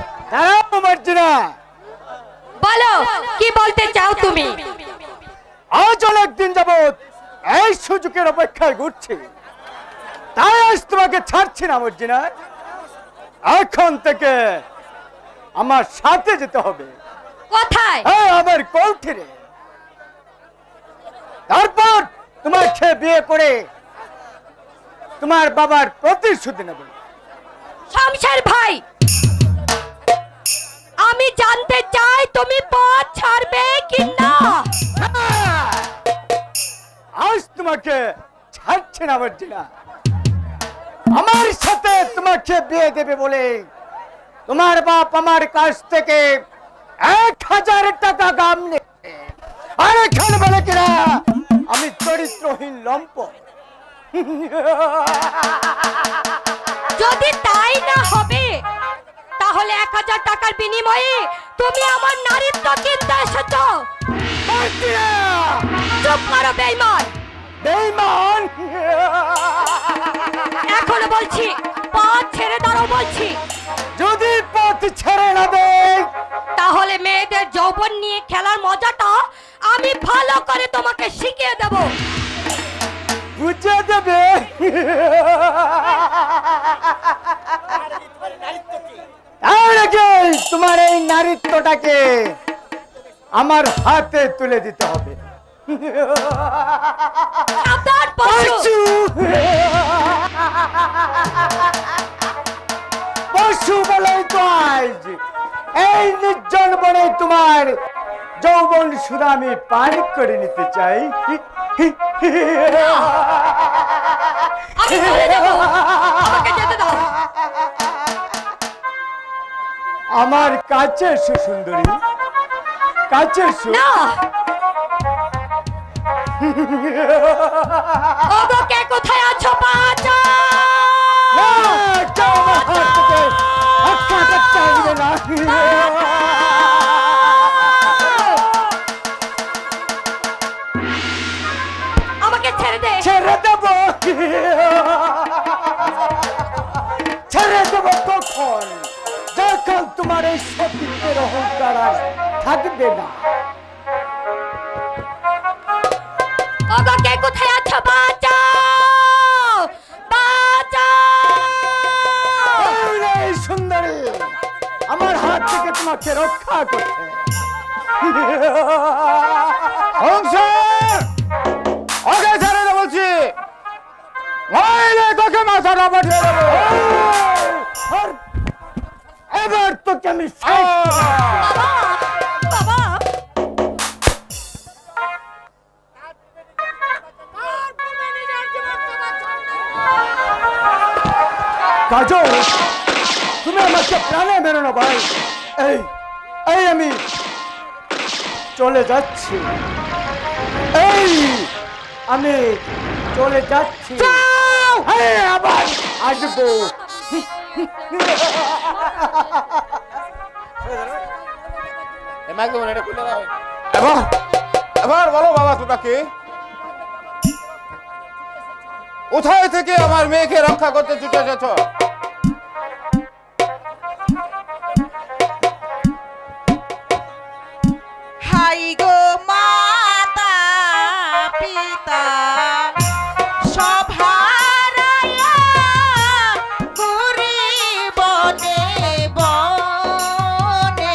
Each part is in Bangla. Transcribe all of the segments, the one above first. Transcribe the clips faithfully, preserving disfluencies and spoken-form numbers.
দাঁড়াও মার্জিনা, বলো কি বলতে চাও তুমি? আজ অনেকদিন যাবৎ এই সুযোগের অপেক্ষায় ঘুরছি, তাই আজ তোমাকে ছাড়ছি না মার্জিনা। এখন থেকে আমার সাথে যেতে হবে। কোথায়? হ্যাঁ, আমার কৌঠিরে। তারপর তোমাকে বিয়ে করে তোমার বাবার প্রতিশ্রুতি নেব। শমশের ভাই, আমি জানতে চাই তুমি পথ ছাড়বে কি না? আজ তোমাকে ছাড়ছি না মার্জিনা। আমার সাথে তোমাকে বিয়ে দেবে বলে তোমার বাপ আমার কাছ থেকে এক হাজার টাকা গাম নেবে, আর এখানে বলে কিনা আমি চরিত্রহীন লম্পট। যদি তাই না হবে তাহলে এক হাজার টাকার বিনিময়ে তুমি আমার নারীত্ব কিনতে এসেছো। চুপ করো বেঈমান। বেঈমান? এখনো বলছি পথ ছেড়ে দাঁড়াও বলছি। যদি পথ ছেড়ে না দেয় তাহলে মেয়েদের যৌবন নিয়ে খেলার মজাটা আমি ভালো করে তোমাকে শিখিয়ে দেব। বুঝে দেবে? তোমার এই নারীত্বটাকে আমার হাতে তুলে দিতে হবে। পশু বলে তো আজ এই নির্জন বনে তোমার যৌবন সুধা আমি পান করে নিতে চাই। আমি চলে যাব, আমাকে যেতে দাও। আমার কাছে এসো সুন্দরী, কাছে এসো। না, ওগো কে কোথায় আছো? বাঁচা! না, কেউ আমার হাত থেকে হাতটা চাইবে না। আমাকে ছেড়ে দে। ছেড়ে দেব? ছেড়ে দেব কখন? যখন তোমার এই সতীত্বের অহংকার আর থাকবে না। ওগো কে কোথায় আছো? বাঁচাও! বাঁচাও! এই সুন্দরী আমার হাত থেকে তোমাকে রক্ষা করছে। ওকে ছেড়ে দেবো বলছি, তোকে মাথাটা পাঠিয়ে দেবো। এবার তোকে আমি বাবা, বাবা, কাজল, তুমি আমাকে প্রাণে মেরো না ভাই। এই এই আমি চলে যাচ্ছি, এই আমি চলে যাচ্ছি। আবার আসবো। এবার বলো বাবা, তোটাকে কোথায় থেকে আমার মেয়েকে রক্ষা করতে ছুটে এসেছ? হাই গো মাতা পিতা সব হারায়া ঘুরি বনে বনে।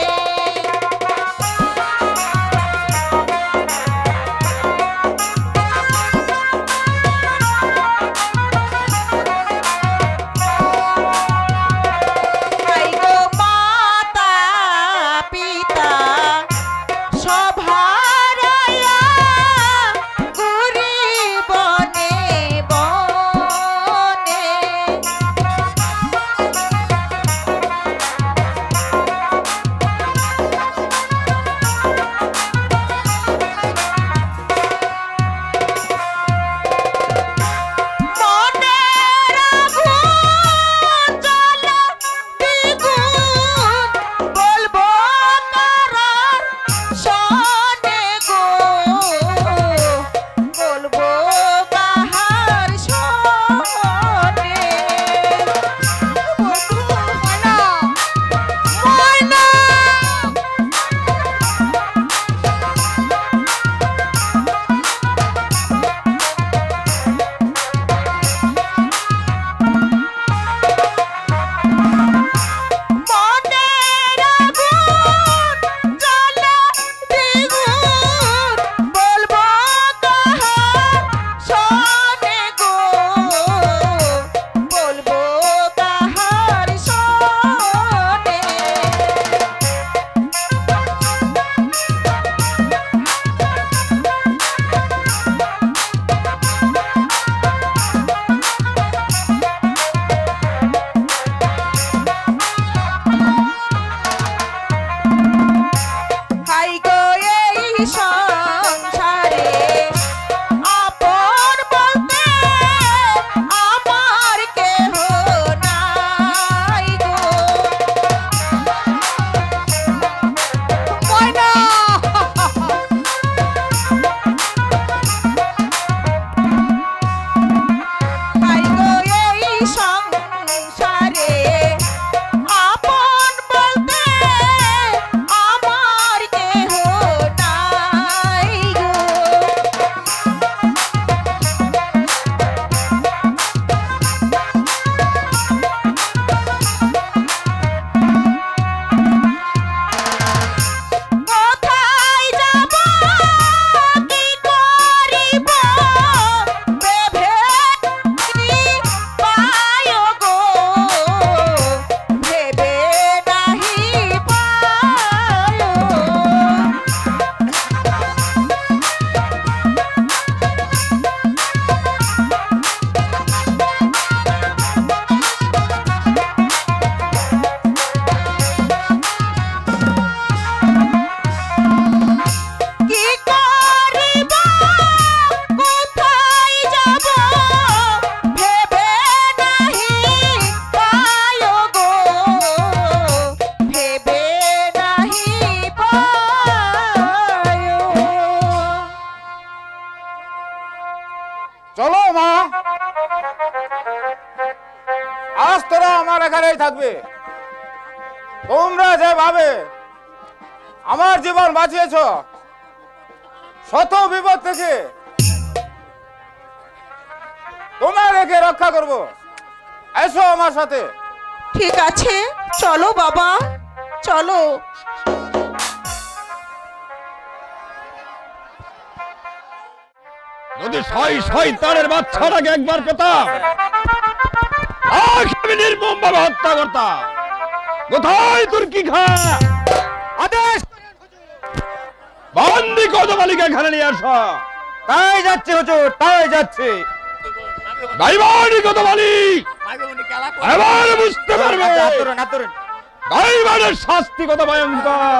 অবস্থায় থাকবে। তোমরা যেভাবে আমার জীবন বাঁচিয়েছ, শত বিপদ থেকে তোমাদেরকে রক্ষা করব। এসো আমার সাথে। ঠিক আছে, চলো বাবা, চলো। যদি ছয় শয়তানের বাচ্চাটাকে একবার পেতাম, আজ আমি নির্মমভাবে হত্যা করতাম। কোথায় তোর কি খা? আদেশ! বন্দি কদমালিকে এখানে নিয়ে আসো। তাই যাচ্ছে হুজুর, তাই যাচ্ছে। গাইবানি কদমালি এবার বুঝতে পারবে হাত ধরুন, হাত ধরুন। গাইবানের শাস্তি কত ভয়ঙ্কর।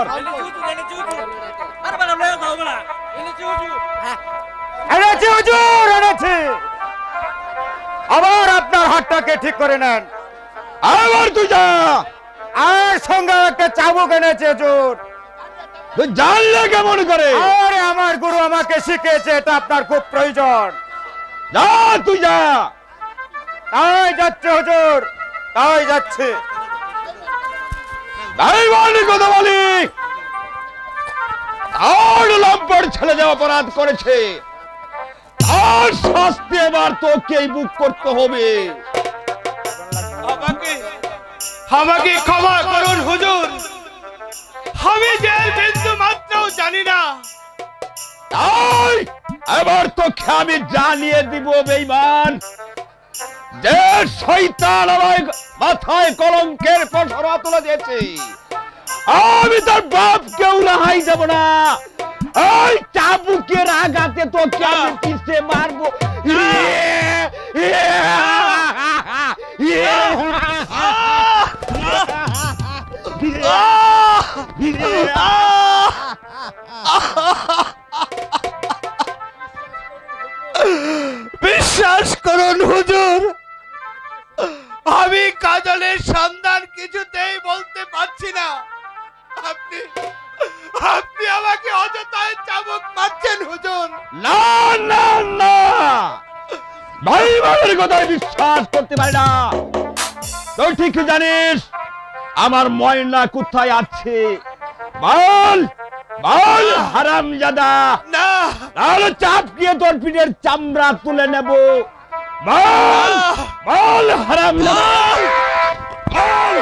এনেছি হুজুর, এনেছি। আবার আপনার হাতটাকে ঠিক করে নেন। আবার তুই যা। আর সঙ্গে একটা চাবুক এনেছে হুজুর। তুই জানলে কেমন করে? আরে আমার গুরু আমাকে শিখিয়েছে, এটা আপনার খুব প্রয়োজন। যা তুই যা। তাই যাচ্ছে হুজুর, তাই যাচ্ছে। গাইবানি কদমালি আর লম্পট ছেলে যে অপরাধ করেছে, তার শাস্তি এবার তোকেই বুক করতে হবে। আমাকে আমাকে ক্ষমা করুন হুজুর, আমি জেল বিন্দু মাত্রও জানি না। তাই এবার তোকে আমি জানিয়ে দিব বেঈমান, যে শয়তান আমার মাথায় কলঙ্কের পসরা তুলে দিয়েছে, আমি তার বাপকেও রেহাই দেব না। এই চাবুকের আঘাতে তোকে আমি পিছে মারবো। বিশ্বাস করুন হুজুর, আমি কাজলের সন্ধান কিছুতেই বলতে পারছি না। আপনি আপনি আমাকে অযথায় চাবুক মারছেন হুজুর। না না না, ভাই ভাইয়ের কথায় বিশ্বাস করতে পারি না। তুই ঠিক জানিস আমার ময়না কোথায় আছে। বল বল হারামজাদা, না তাহলে চাপ দিয়ে তোর পিঠের চামড়া তুলে নেব। বল বল হারামজাদা, বল।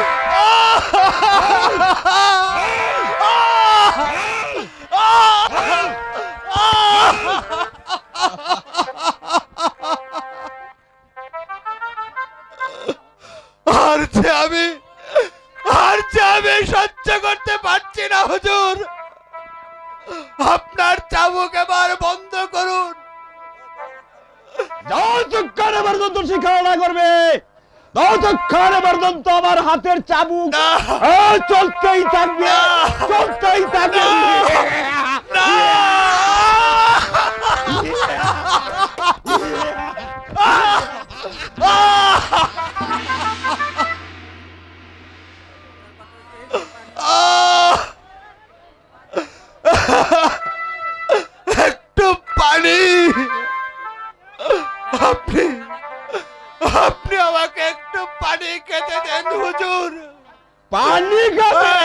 আর যে আমি আর যে আমি সহ্য করতে পারছি না হুজুর, আপনার চাবুক এবার বন্ধ করুন। যতক্ষণ পর্যন্ত শিক্ষা করবে, ততক্ষণ পর্যন্ত আমার হাতের চাবুক না। এই চলতেই থাকবে, না। চলতেই থাকবে। না। একটু পানি, আপনি আপনি আমাকে একটু পানি খেতে দেন হুজুর। পানি খাবে?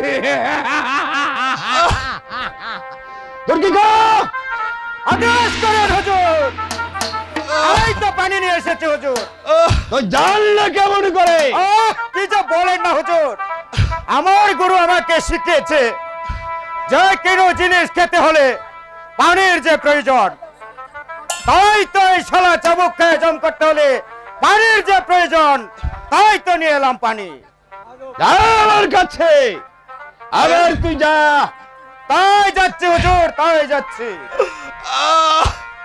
তোর কি গো? আদেশ করেন হুজুর। এই তো পানি নিয়ে এসেছে হুজুর। তো জানলে কেমন করে? আহ, কি যে বলেন না হুজুর, আমার গুরু আমাকে শিখিয়েছে যে কোনো জিনিস খেতে হলে পানির যে প্রয়োজন, তাই তো এই শালা চাবুক খেয়ে জম করতে হলে পানির যে প্রয়োজন, তাই তো নিয়ে এলাম পানি। যা আমার কাছে, আবার তুই যা। তাই যাচ্ছে হুজুর, তাই যাচ্ছে। আহ!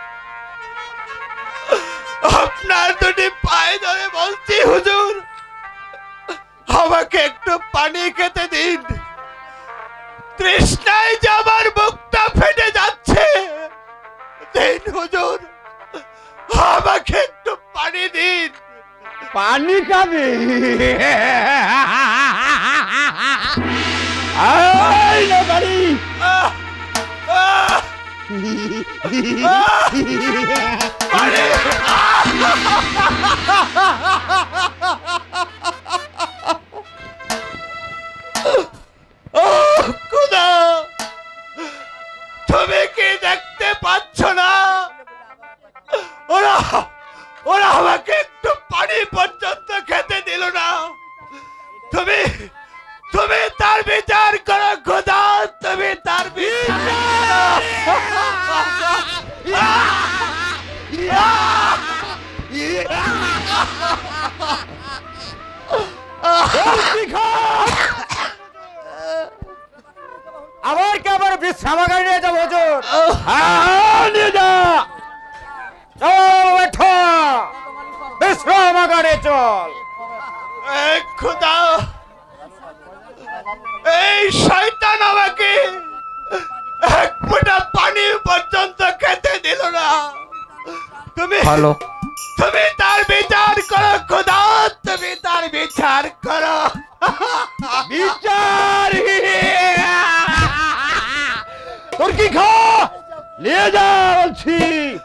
আপনার দুটি পায়ে ধরে বলছি হুজুর, আমাকে একটু পানি খেতে দিন। তৃষ্ণায় যে আমার বুকটা ফেটে যাচ্ছে, দিন হুজুর, আমাকে একটু পানি দিন। পানি খাবে? আয় না পানি। আহ! আহ! পানি! তার বিচার করো খোদা, তুমি তার বিচার আবার কে আবার বিশ্রামাগারে নিয়ে যাবো হুজুর? হ্যাঁ, নিয়ে যা। চল বেঠা, বিশ্রামাগারে চল। এই খোদা, এই শয়তান আমাকে এক ফোঁটা পানি পর্যন্ত খেতে দিল না। তুমি ভালো তুমি তার বিচার করো খোদা, তুমি তার বিচার করো। বিচার তোর কি খা, নিয়ে যা বলছি।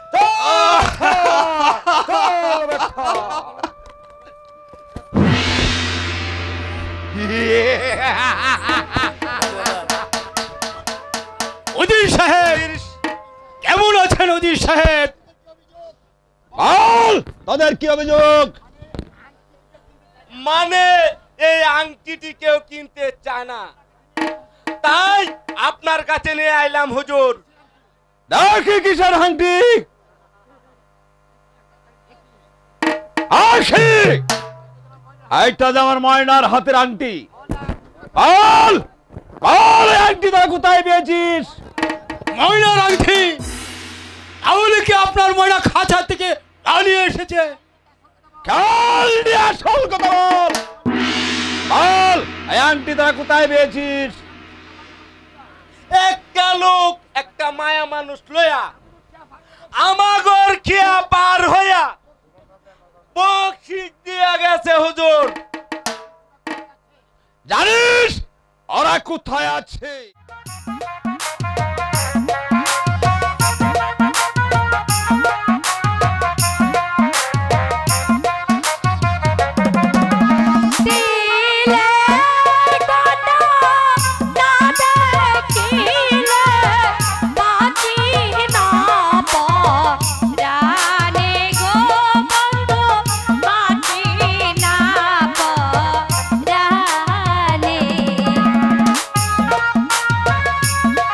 চল বেঠা। উজির সাহেব কেমন আছেন? উজির সাহেব বল, তাদের কি অভিযোগ? মানে এই আংটিটি কেউ কিনতে চায় না, তাই আপনার কাছে নিয়ে আইলাম হুজুর। দেখি কিসের আংটি। আসি, এইটা যে আমার ময়নার হাতের আংটি। বল বল, এই আংটিটা কোথায় পেয়েছিস? ময়নার আংটি? তাহলে কি আপনার ময়না খাঁচা থেকে পালিয়ে এসেছে? কাল নিয়ে আসল কথা বল। বল, এই আংটিটা কোথায় পেয়েছিস? একটা লোক একটা মায়া মানুষ লয়া আমাগর খেয়া পার হইয়া বকশিশ দিয়া গেছে হুজুর। জানিস ওরা কোথায় আছে? দিলে কথা না দেখিলে বাঁচি না পরাণে গো বন্ধু, বাঁচি না পরাণে।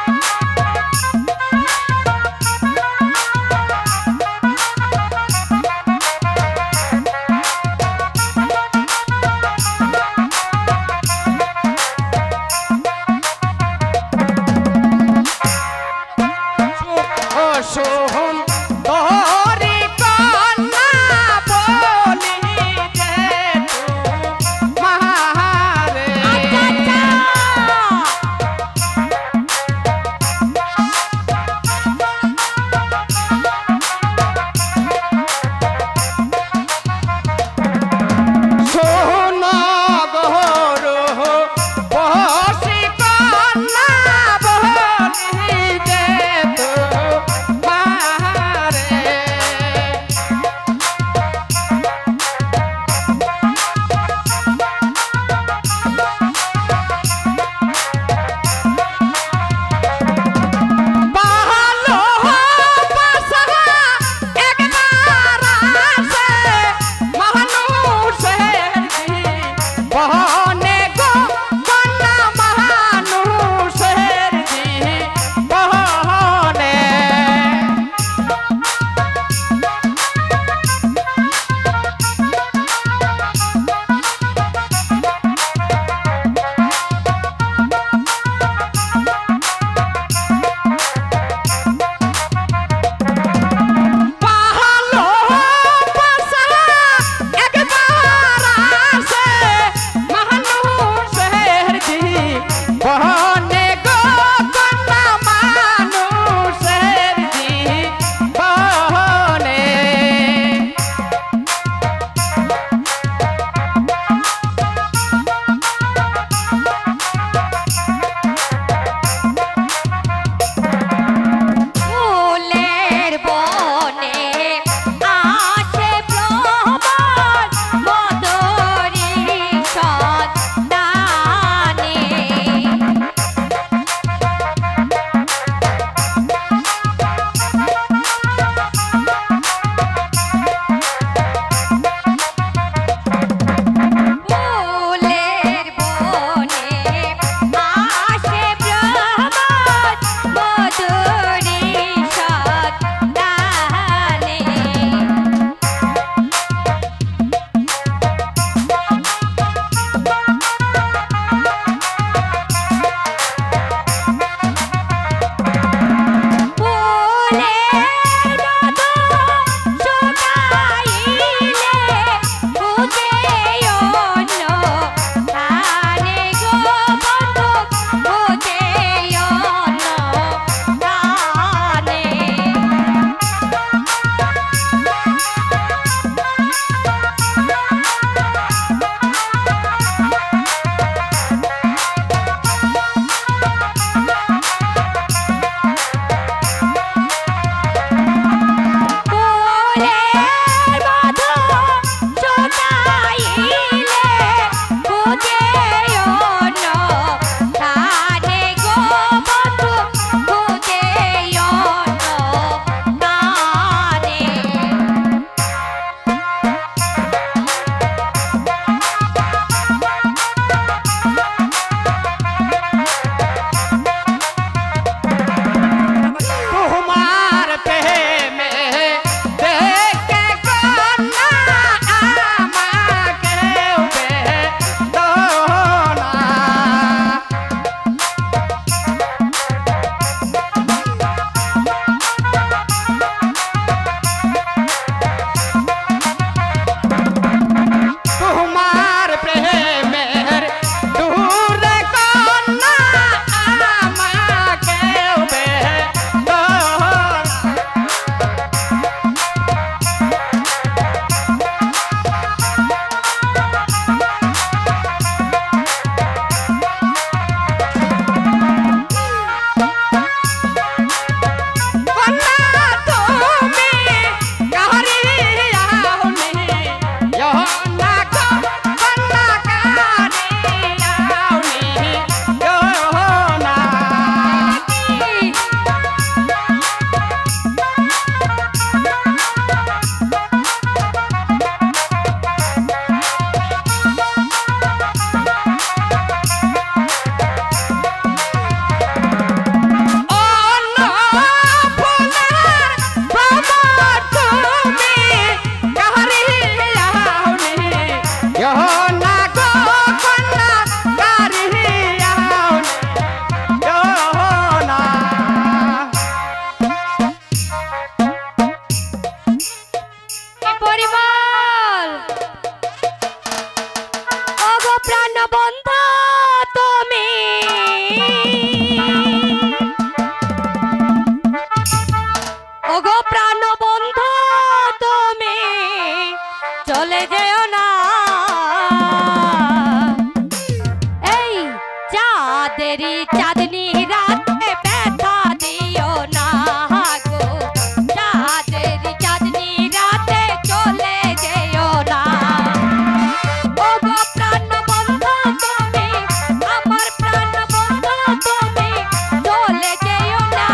চাঁদেরই চাঁদনি রাতে ব্যথা দিও না গো, চাঁদেরই চাঁদনি রাতে চলে যেও না। ও গো প্রাণ বন্ধু তুমি, আমার প্রাণ বন্ধু তুমি, চলে যেও না।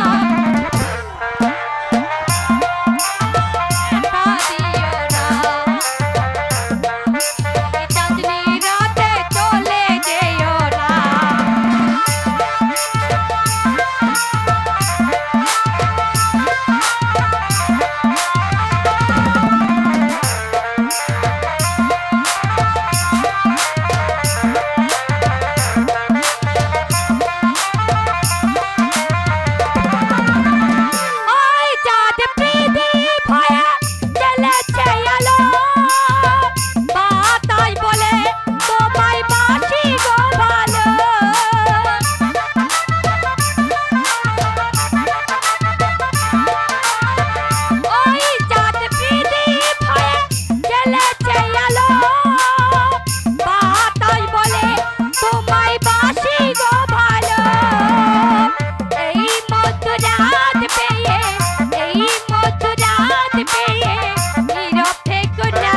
ব্যথা দিও না, চাঁদনি রাতে চলে যেও না। ওই চাঁদ প্রদীপ হয়ে জ্বলেছে আলো, বাতাস বলে তোমায় বাসি গো ভালো। ওই চাঁদ প্রদীপ হয়ে জ্বলেছে আলো, বাতাস বলে তোমায় বাসি গো ভালো। এই মধুরাত পেয়ে, এই মধুরাত পেয়ে নীরব থেকো না,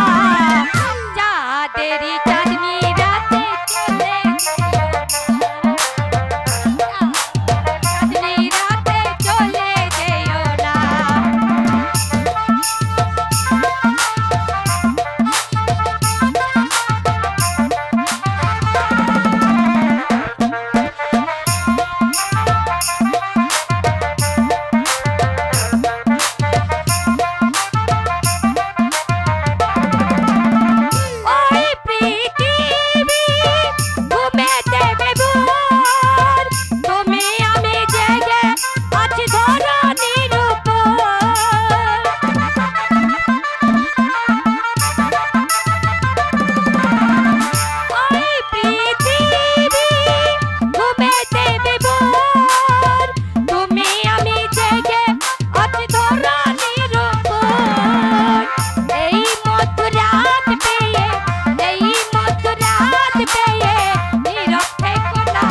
চাঁদেরই চাঁদনি রাতে চলে যেও না, চাঁদনি রাতে চলে যেও না। ওই পৃথিবী ঘুমে দেবে ভোর, তুমি আমি জেগে আছি ধরণীর উপর। ওই পৃথিবী ঘুমে দেবে ভোর, তুমি আমি জেগে আছি ধরণীর উপর। এই মধুরাত পেয়ে, এই মধুরাত পেয়ে নীরব থেকো না,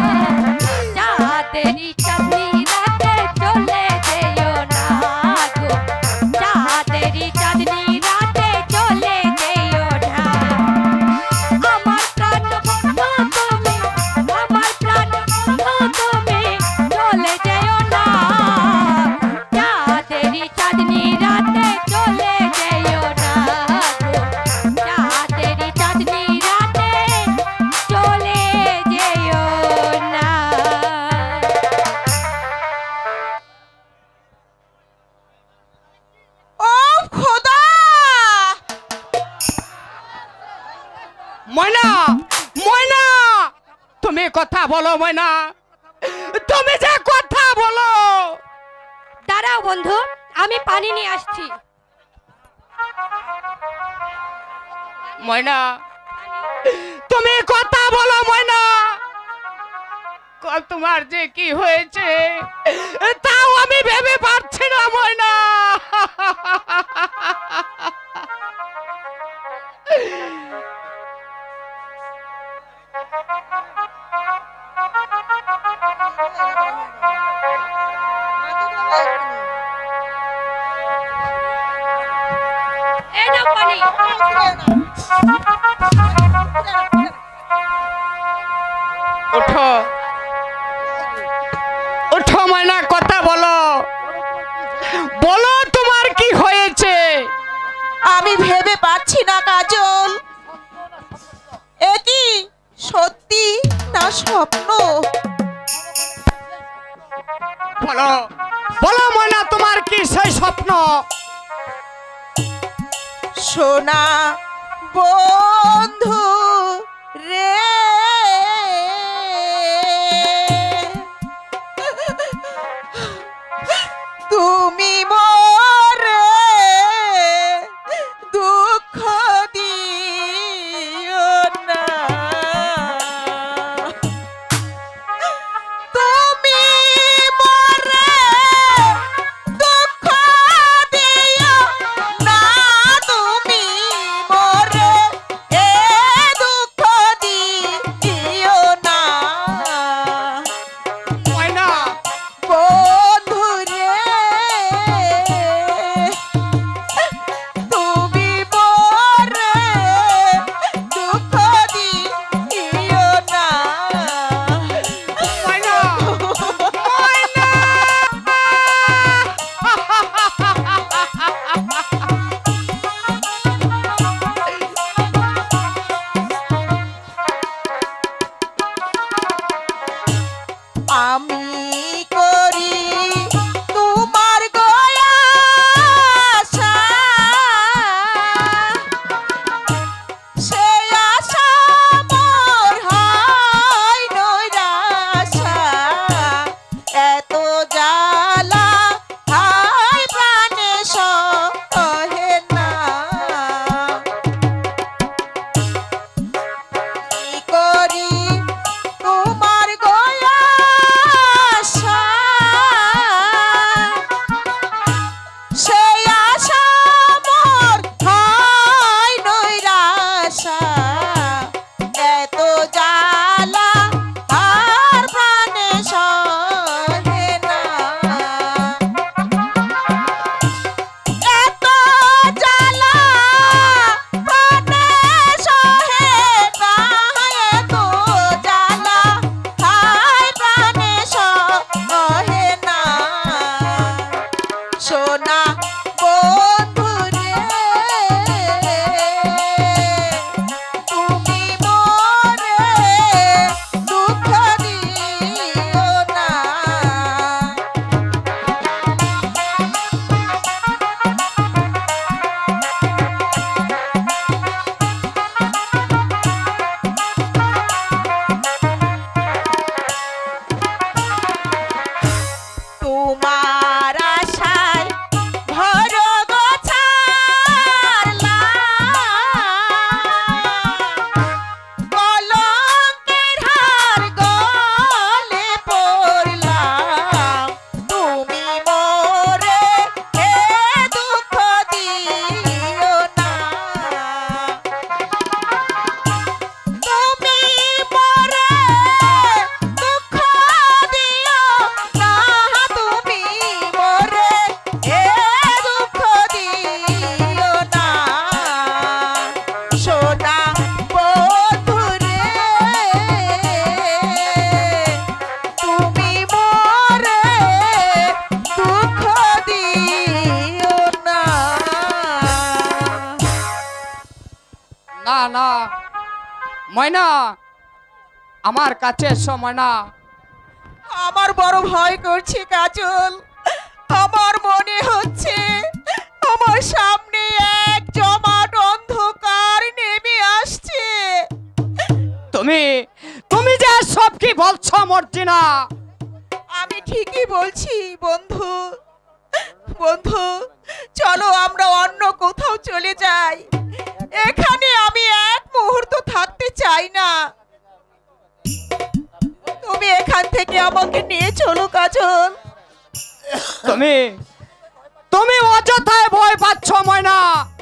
চাঁদেরই চাঁদনি রাতে চলে যেও না গো, চাঁদেরই চাঁদনি রাতে চলে যেও না। আমার প্রাণ বন্ধু তুমি, আমার প্রাণ বন্ধু তুমি, চলে যেও না, চাঁদেরই চাঁদনি রাতে চলে যেও না গো, চাঁদেরই চাঁদনি রাতে চলে যেও না। ও খোদা! ময়না, ময়না, তুমি কথা বলো ময়না, তুমি যে কথা বলো। দাঁড়াও বন্ধু, আমি পানি নিয়ে আসছি। ময়না, তুমি কথা বলো ময়না, ক- তোমার যে কি হয়েছে তাও আমি ভেবে পারছি না ময়না। এই নাও পানি। ওঠো, ওঠো ময়না, কথা বলো, বলো তোমার কি হয়েছে। আমি ভেবে পাচ্ছি না কাজল, এ কি সত্যি না স্বপ্ন? বলো, বলো ময়না, তোমার কি সেই স্বপ্ন? সোনা বন্ধু রে, তুমি মোরে দুঃখ দিও না, তুমি মোরে দুঃখ দিও না, তুমি মোরে এ দুঃখ দিও ময়না আমার কাছে এসো ময়না। আমার বড় ভয় করছে কাজল। আমার মনে হচ্ছে আমার সামনে এক জমাট অন্ধকার নেমে আসছে। তুমি তুমি যে সব কি বলছো মর্জিনা? আমি ঠিকই বলছি বন্ধু। বন্ধু চলো আমরা অন্য কোথাও চলে যাই। এখানে আমি এক মুহূর্ত থাকতে চাই না। তুমি এখান থেকে আমাকে নিয়ে চলো কাজল। তুমি তুমি অযথায় ভয় পাচ্ছ ময়না।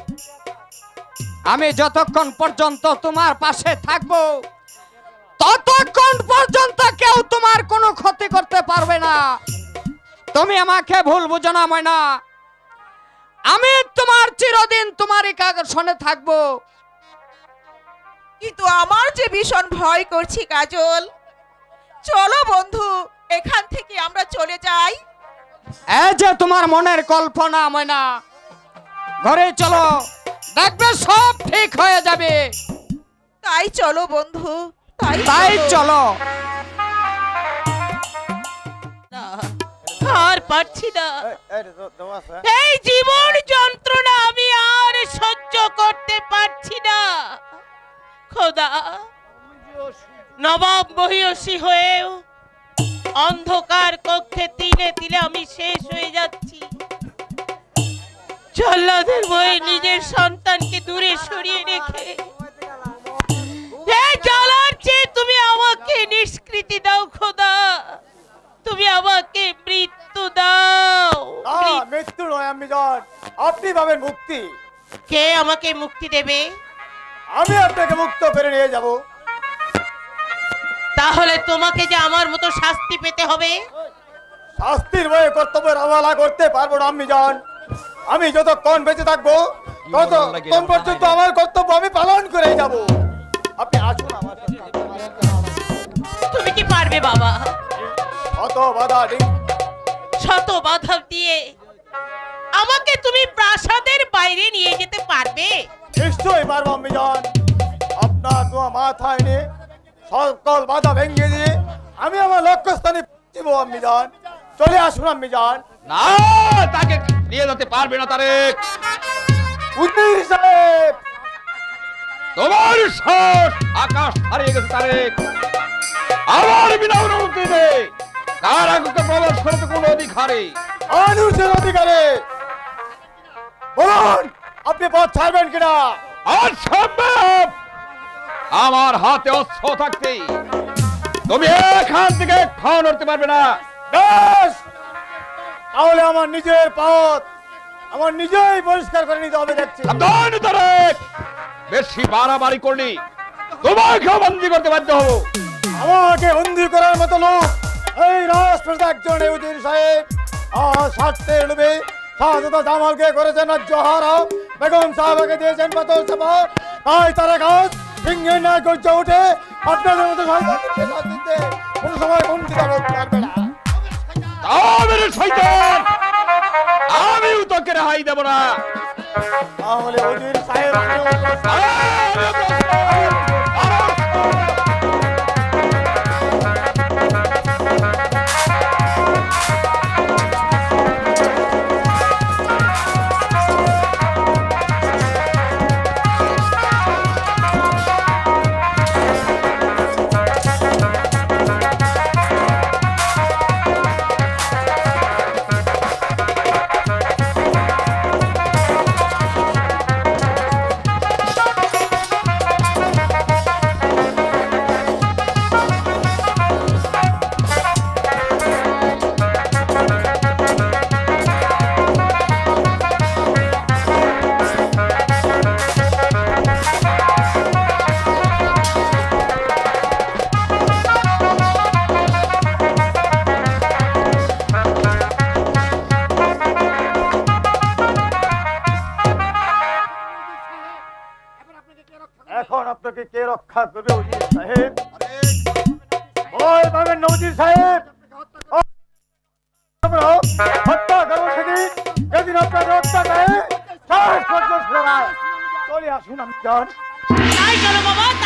আমি যতক্ষণ পর্যন্ত তোমার পাশে থাকবো ততক্ষণ পর্যন্ত কেউ তোমার কোনো ক্ষতি করতে পারবে না। তুমি আমাকে ভুল বুঝো না ময়না। আমি তোমার চিরদিন তোমারই কাগজে থাকবো। কিন্তু আমার যে ভীষণ ভয় করছে কাজল। চলো বন্ধু এখান থেকে আমরা চলে যাই। এই যে তোমার মনের কল্পনা ময়না, ঘরে চলো, দেখবে সব ঠিক হয়ে যাবে। তাই চলো বন্ধু, তাই তাই চলো। আর পারছি না, এই জীবন যন্ত্রণা আমি আর সহ্য করতে পারছি না। খোদা, নবাব মহিষী হয়েও অন্ধকার কক্ষে তিলে তিলে আমি শেষ হয়ে যাচ্ছি। জল্লাদের ভয়ে নিজের সন্তানকে দূরে সরিয়ে রেখে এই জ্বালার চেয়ে তুমি আমাকে নিষ্কৃতি দাও খোদা। তুমি আমাকে মৃত্যু দাও। মৃত্যু নয় আমি জান, আপনি পাবেন মুক্তি। কে আমাকে মুক্তি দেবে? আমি আপনাকে মুক্ত করে নিয়ে যাব। তাহলে তোমাকে যে আমার মতো শাস্তি পেতে হবে। শাস্তির ভয়ে কর্তব্যের অবহেলা করতে পারবো না আমি জান। আমি যতক্ষণ বেঁচে থাকবো ততক্ষণ পর্যন্ত আমার কর্তব্য আমি পালন করে যাব। আপনি আসুন আমার সাথে। তুমি কি পারবে বাবা? শত বাধা দিন, শত বাধা দিয়ে আমাকে তুমি প্রাসাদের বাইরে নিয়ে যেতে পারবে? নিশ্চয়ই পারবো আমি জান। আপনার তোমার মাথায় নিয়ে সকল বাধা ভেঙে দিয়ে আমি আমার লক্ষ্যস্থানে পৌঁছবো আমি জান। চলে আসুন আমি জান। না, তাকে নিয়ে যেতে পারবে না তারেক। উদ্দিন সাহেব, তোমার সাহস আকাশ হারিয়ে গেছে তারেক। আমার বিনা অনুমতিতে কারাগারে প্রবেশ করতে কোনো অধিকারী মানুষের অধিকারে বলুন আপনি পথ ছাড়বেন কিনা? অসম্ভব। আমার হাতে অস্ত্র থাকতে তুমি এখান থেকে খাওয়া নড়তে পারবে না। বেশ, তাহলে আমার নিজের পথ আমার নিজেই পরিষ্কার করে নিতে হবে। দেখছি সাবধান তারেক, বেশি বাড়াবাড়ি করলি তোমাকে বন্দী করতে বাধ্য হবো। আমাকে বন্দি করার মতো লোক এই রাষ্ট্রটা একজন উদ্দিন সাহেব। আর স্বার্থের লোভে শাহজাদা জামালকে করেছেন জহারা, বেগম সাহেবকে দিয়েছেন পাথর চাপা। তাই তারা গাছ সিংহের ন্যায় গর্জে উঠে আপনাদের মতো শয়তানদেরকে সাথ দিতে কোনো সময় বঞ্চিত করতে পারবে না। তাদের শয়তান, আমিও তোকে রেহাই দেব না। তাহলে উদ্দিন সাহেব এখন আপনাকে কে রক্ষা করবে? উজির সাহেব ভয় পাবেন না। উজির সাহেব হত্যা করবো সেদিন যেদিন আপনার রক্ষা করে চলে আসুন আমি জান। তাই চলো বাবা।